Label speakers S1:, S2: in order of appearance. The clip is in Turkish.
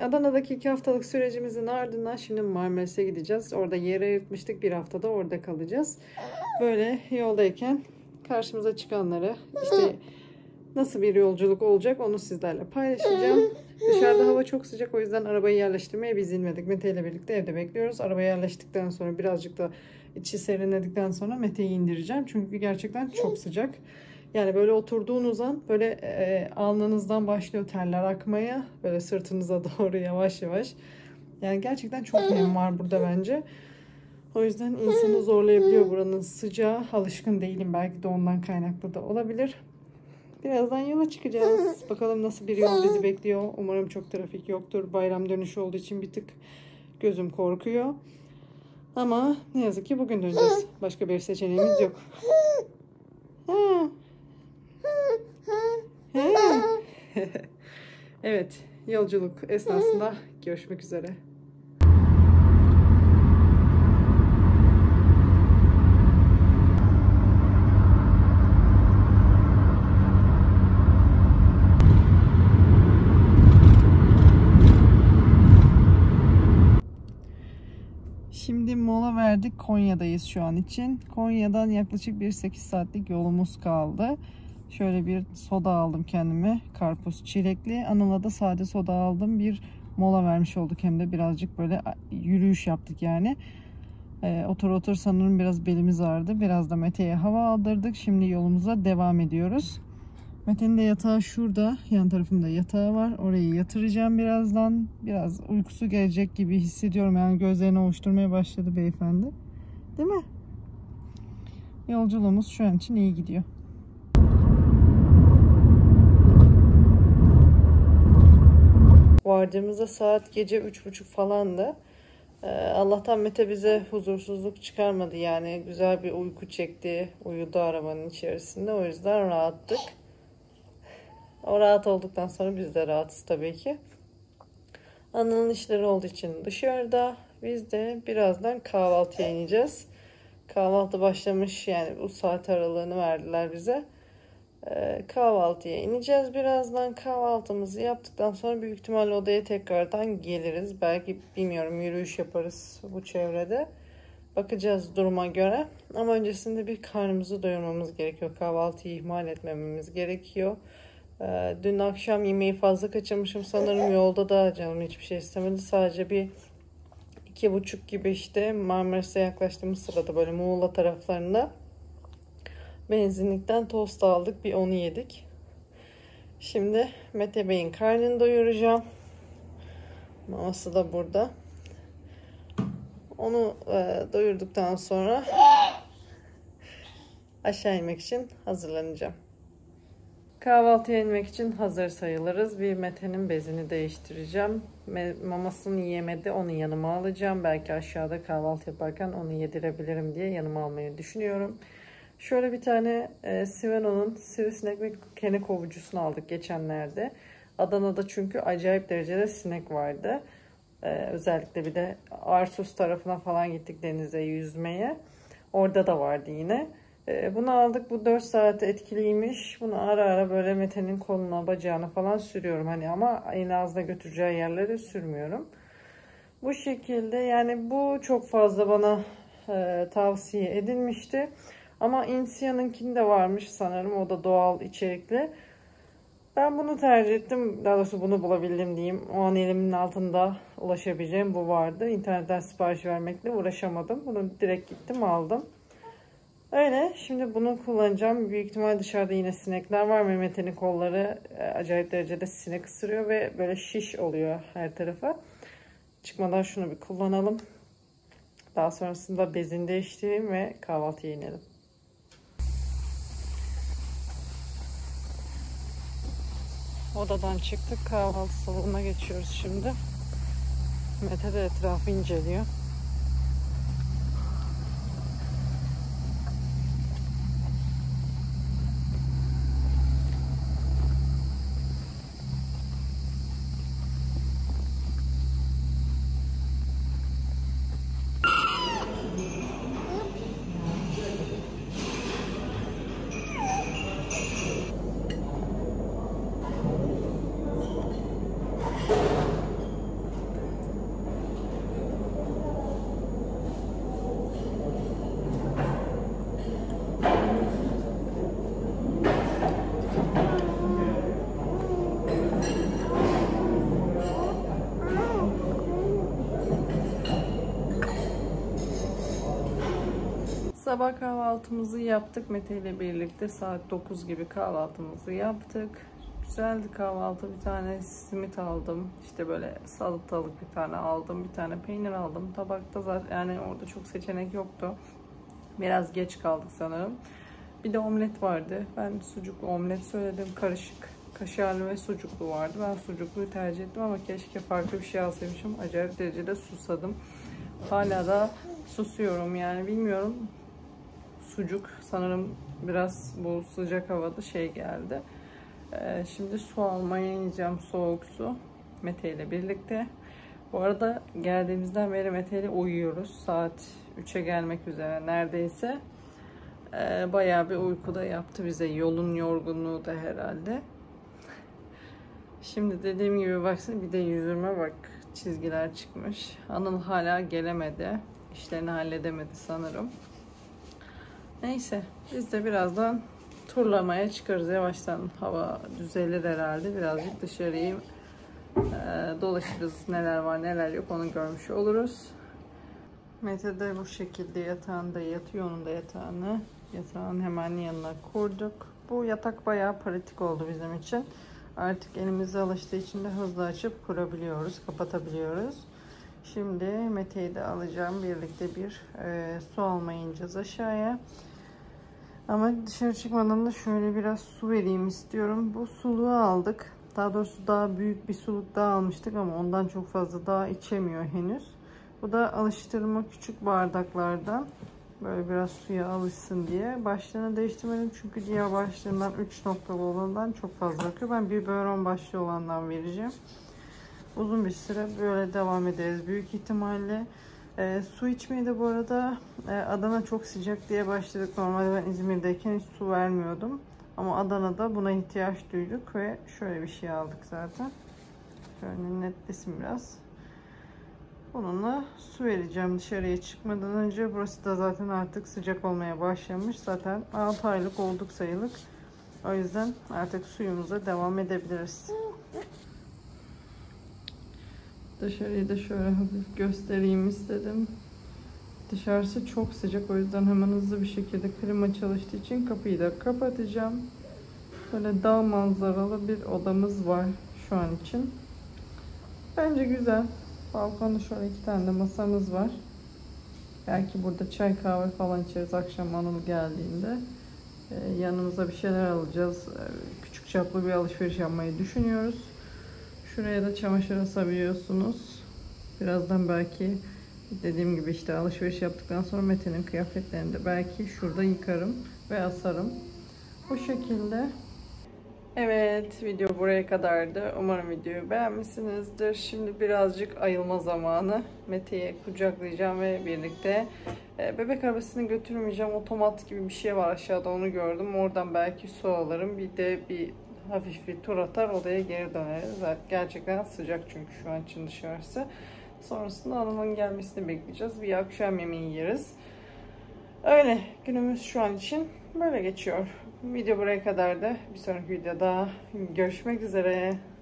S1: Adana'daki 2 haftalık sürecimizin ardından şimdi Marmaris'e gideceğiz. Orada yer ayırtmıştık. Bir haftada orada kalacağız. Böyle yoldayken karşımıza çıkanları, işte nasıl bir yolculuk olacak onu sizlerle paylaşacağım. Dışarıda hava çok sıcak, o yüzden arabayı yerleştirmeye biz inmedik. Mete ile birlikte evde bekliyoruz. Arabaya yerleştikten sonra birazcık da içi serinledikten sonra Mete'yi indireceğim. Çünkü gerçekten çok sıcak. Yani böyle oturduğunuz an böyle alnınızdan başlıyor terler akmaya. Böyle sırtınıza doğru yavaş yavaş. Yani gerçekten çok nem var burada bence. O yüzden insanı zorlayabiliyor buranın sıcağı. Alışkın değilim. Belki de ondan kaynaklı da olabilir. Birazdan yola çıkacağız. Bakalım nasıl bir yol bizi bekliyor. Umarım çok trafik yoktur. Bayram dönüşü olduğu için bir tık gözüm korkuyor. Ama ne yazık ki bugün döneceğiz. Başka bir seçeneğimiz yok. Evet, yolculuk esnasında görüşmek üzere. Şimdi mola verdik. Konya'dayız şu an için. Konya'dan yaklaşık bir 8 saatlik yolumuz kaldı. Şöyle bir soda aldım kendime. Karpuz çilekli. Anıl'a da sade soda aldım. Bir mola vermiş olduk. Hem de birazcık böyle yürüyüş yaptık yani. Otur sanırım biraz belimiz ağrıdı. Biraz da Mete'ye hava aldırdık. Şimdi yolumuza devam ediyoruz. Mete'nin de yatağı şurada. Yan tarafımda yatağı var. Orayı yatıracağım birazdan. Biraz uykusu gelecek gibi hissediyorum. Yani gözlerini ovuşturmaya başladı beyefendi. Değil mi? Yolculuğumuz şu an için iyi gidiyor. Vardığımızda saat gece 3.30 falandı. Allah'tan Mete bize huzursuzluk çıkarmadı. Yani güzel bir uyku çekti. Uyudu arabanın içerisinde. O yüzden rahattık. O rahat olduktan sonra biz de rahatız tabii ki. Annenin işleri olduğu için dışarıda. Biz de birazdan kahvaltıya ineceğiz. Kahvaltı başlamış, yani bu saat aralığını verdiler bize. Kahvaltıya ineceğiz birazdan. Kahvaltımızı yaptıktan sonra büyük ihtimalle odaya tekrardan geliriz. Belki bilmiyorum, yürüyüş yaparız bu çevrede. Bakacağız duruma göre. Ama öncesinde bir karnımızı doyurmamız gerekiyor. Kahvaltıyı ihmal etmememiz gerekiyor. Dün akşam yemeği fazla kaçırmışım sanırım. Yolda da canım hiçbir şey istemedi. Sadece bir 2.30 gibi işte Marmaris'e yaklaştığımız sırada böyle Muğla taraflarında benzinlikten tost aldık. Bir onu yedik. Şimdi Mete Bey'in karnını doyuracağım. Maması da burada. Onu doyurduktan sonra aşağı inmek için hazırlanacağım. Kahvaltıya inmek için hazır sayılırız. Bir Mete'nin bezini değiştireceğim. Mamasını yemedi. Onu yanıma alacağım. Belki aşağıda kahvaltı yaparken onu yedirebilirim diye yanıma almayı düşünüyorum. Şöyle bir tane Siveno'nun sivrisinek ve kene kovucusunu aldık geçenlerde. Adana'da çünkü acayip derecede sinek vardı. Özellikle bir de Arsus tarafına falan gittik denize yüzmeye. Orada da vardı yine. Bunu aldık. Bu 4 saat etkiliymiş. Bunu ara ara böyle Mete'nin koluna, bacağına falan sürüyorum. Hani ama en ağzına götüreceği yerlere sürmüyorum. Bu şekilde, yani bu çok fazla bana tavsiye edilmişti. Ama Insia'nınkinde de varmış sanırım. O da doğal içerikli. Ben bunu tercih ettim. Daha doğrusu bunu bulabildim diyeyim. O an elimin altında ulaşabileceğim bu vardı. İnternetten sipariş vermekle uğraşamadım. Bunu direkt gittim aldım. Öyle. Şimdi bunu kullanacağım. Büyük ihtimal dışarıda yine sinekler var. Mehmet'in kolları acayip derecede sinek ısırıyor ve böyle şiş oluyor her tarafa. Çıkmadan şunu bir kullanalım. Daha sonrasında bezini değiştireyim ve kahvaltıya inelim. Odadan çıktık. Kahvaltı salonuna geçiyoruz şimdi. Mete de etrafı inceliyor. Sabah kahvaltımızı yaptık. Mete ile birlikte saat 9 gibi kahvaltımızı yaptık. Güzeldi kahvaltı. Bir tane simit aldım. İşte böyle salatalık bir tane aldım. Bir tane peynir aldım. Tabakta zaten yani orada çok seçenek yoktu. Biraz geç kaldık sanırım. Bir de omlet vardı. Ben sucuklu omlet söyledim. Karışık. Kaşarlı ve sucuklu vardı. Ben sucukluyu tercih ettim ama keşke farklı bir şey alsaymışım. Acayip derecede susadım. Hala da susuyorum yani bilmiyorum. Sucuk sanırım biraz bu sıcak havada şey geldi. Şimdi su almaya ineceğim, soğuk su. Mete ile birlikte. Bu arada geldiğimizden beri Mete ile uyuyoruz. Saat 3'e gelmek üzere neredeyse. Bayağı bir uyku da yaptı bize. Yolun yorgunluğu da herhalde. Şimdi dediğim gibi baksana, bir de yüzüme bak, çizgiler çıkmış. Anıl hala gelemedi. İşlerini halledemedi sanırım. Neyse biz de birazdan turlamaya çıkarız. Yavaştan hava düzelir herhalde. Birazcık dışarıyı dolaşırız. Neler var neler yok onu görmüş oluruz. Mete de bu şekilde yatağında yatıyor. Onun da yatağın hemen yanına kurduk. Bu yatak bayağı pratik oldu bizim için. Artık elimize alıştığı için de hızlı açıp kurabiliyoruz, kapatabiliyoruz. Şimdi Mete'yi de alacağım. Birlikte bir su almaya ineceğiz aşağıya. Ama dışarı çıkmadan da şöyle biraz su vereyim istiyorum. Bu suluğu aldık. Daha doğrusu daha büyük bir suluk daha almıştık ama ondan çok fazla daha içemiyor henüz. Bu da alıştırma küçük bardaklardan. Böyle biraz suya alışsın diye. Başlığını değiştirmedim çünkü diğer başlığından 3 noktalı olandan çok fazla akıyor. Ben biberon başlığı olandan vereceğim. Uzun bir süre böyle devam ederiz büyük ihtimalle. Su içmeyi de bu arada Adana çok sıcak diye başladık. Normalde ben İzmir'deyken hiç su vermiyordum. Ama Adana'da buna ihtiyaç duyduk ve şöyle bir şey aldık zaten. Şöyle netlesin biraz. Bununla su vereceğim dışarıya çıkmadan önce. Burası da zaten artık sıcak olmaya başlamış. Zaten 6 aylık olduk sayılık. O yüzden artık suyumuza devam edebiliriz. Dışarıyı da şöyle hafif göstereyim istedim. Dışarısı çok sıcak, o yüzden hemen hızlı bir şekilde klima çalıştığı için kapıyı da kapatacağım. Böyle dağ manzaralı bir odamız var şu an için. Bence güzel. Balkonda şöyle 2 tane de masamız var. Belki burada çay kahve falan içeriz akşam Anıl geldiğinde. Yanımıza bir şeyler alacağız. Küçük çaplı bir alışveriş yapmayı düşünüyoruz. Şuraya da çamaşır asabiliyorsunuz. Birazdan belki dediğim gibi işte alışveriş yaptıktan sonra Mete'nin kıyafetlerini de belki şurada yıkarım ve asarım. Bu şekilde. Evet, video buraya kadardı. Umarım videoyu beğenmişsinizdir. Şimdi birazcık ayılma zamanı. Mete'yi kucaklayacağım ve birlikte bebek arabasını götürmeyeceğim. Otomat gibi bir şey var aşağıda, onu gördüm. Oradan belki su alırım. Bir de bir hafif bir tur atar, odaya geri döneriz. Zaten gerçekten sıcak çünkü şu an için dışarısı. Sonrasında Anıl'ın gelmesini bekleyeceğiz. Bir akşam yemeği yeriz. Öyle, günümüz şu an için böyle geçiyor. Video buraya kadar da. Bir sonraki videoda görüşmek üzere.